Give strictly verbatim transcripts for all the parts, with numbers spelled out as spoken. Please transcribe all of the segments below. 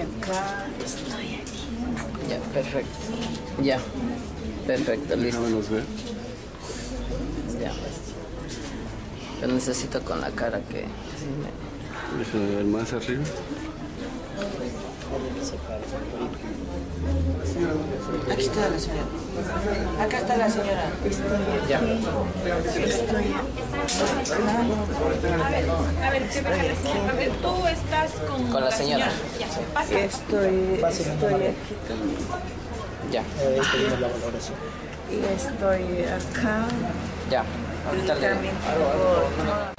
acá, estoy aquí. Ya, perfecto. Ya. Perfecto, listo. No nos ve. Ya. Yo necesito con la cara que... Sí, me... Déjame ver más arriba. Aquí está la señora. Acá está la señora. Ya. Estoy A ver, a ver, ¿qué pasa la señora? A ver, tú estás con, Con la señora. Ya, pasa. Estoy, estoy aquí Ya. y estoy acá. Ya. Y Ahorita le... también tengo...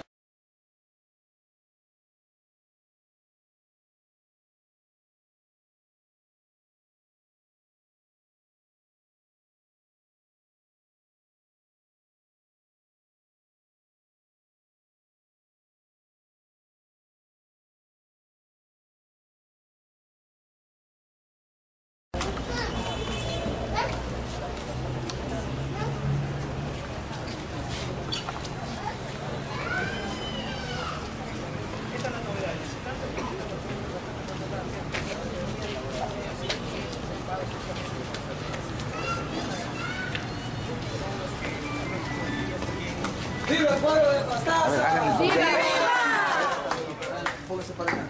¡Viva el pueblo de Pastaza! ¡Viva! Póngase para allá.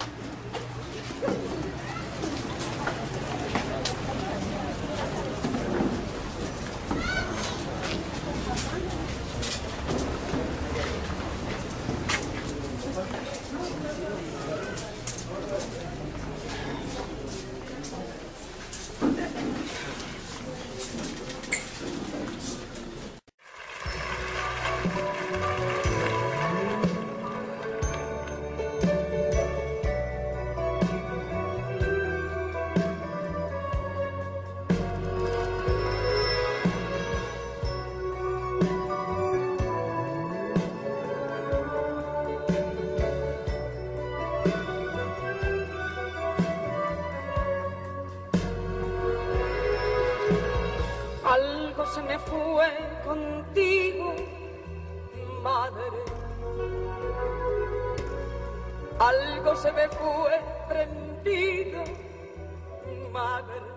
Algo se me fue contigo, madre. Algo se me fue prendido, madre.